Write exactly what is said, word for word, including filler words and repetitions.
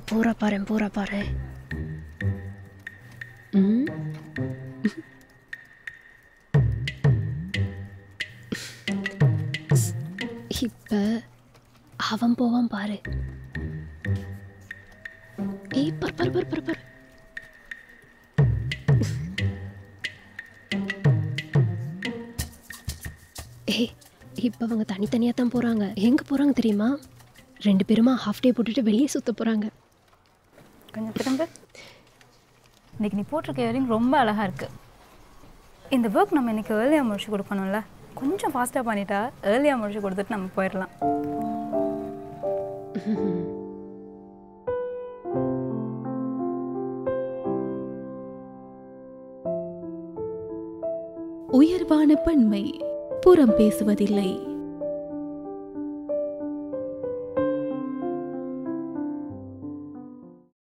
பூரா பாரு பூரா பாரு. ம் இப்ப அவன் போவான் பாரு. ஏய் பர் பர் பர் பர் பர். ஏய் இப்ப அவங்க தனித்தனியா தான் போறாங்க. எங்க போறாங்க தெரியுமா? ரெண்டு பேருமா ஹாஃப் டே போட்டுட்டு வெளியே சுத்த போறாங்க. கொஞ்சம் திரும்ப. இன்னைக்கு நீ போட்டிருக்க இயரிங் ரொம்ப அழகா இருக்கு. இந்த ஒர்க் நம்ம இன்னைக்கு ஏர்லியாக முடிச்சு கொடுக்கணும்ல. கொஞ்சம் ஃபாஸ்ட்டாக பண்ணிட்டா ஏர்லியாக முடிச்சு கொடுத்துட்டு நம்ம போயிடலாம். உயர்வான பெண்மை புறம் பேசுவதில்லை.